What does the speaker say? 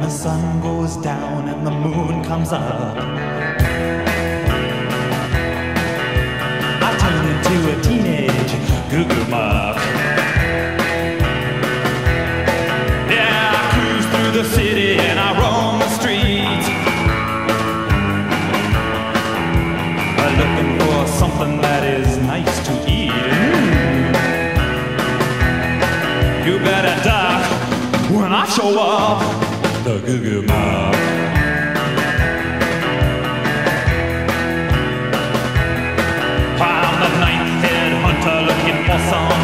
the sun goes down and the moon comes up, I turn into a teenage Goo Goo Muck. Yeah, I cruise through the city and I roam the streets, looking for something that is nice to eat. You better duck when I show up, the Goo Goo Muck. I'm the night head hunter looking for some